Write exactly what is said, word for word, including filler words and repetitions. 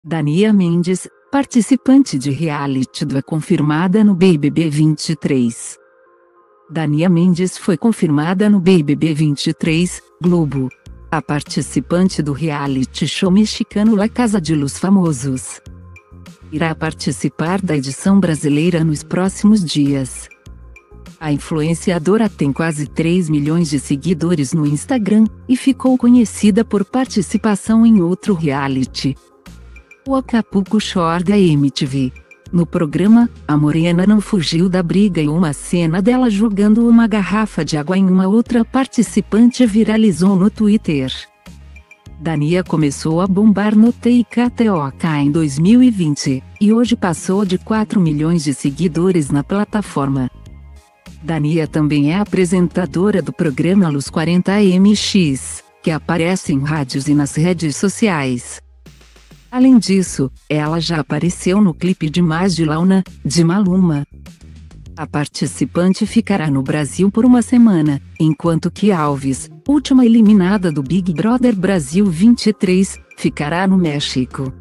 Dania Mendes, participante de reality do é confirmada no B B B vinte e três. Dania Mendes foi confirmada no B B B vinte e três, Globo. A participante do reality show mexicano La Casa de los Famosos irá participar da edição brasileira nos próximos dias. A influenciadora tem quase três milhões de seguidores no Instagram, e ficou conhecida por participação em outro reality, o Acapulco Shore da M T V. No programa, a morena não fugiu da briga e uma cena dela jogando uma garrafa de água em uma outra participante viralizou no Twitter. Dania começou a bombar no TikTok em dois mil e vinte, e hoje passou de quatro milhões de seguidores na plataforma. Dania também é apresentadora do programa Los quarenta M X, que aparece em rádios e nas redes sociais. Além disso, ela já apareceu no clipe de Mais de Launa, de Maluma. A participante ficará no Brasil por uma semana, enquanto que Alves, última eliminada do Big Brother Brasil vinte e três, ficará no México.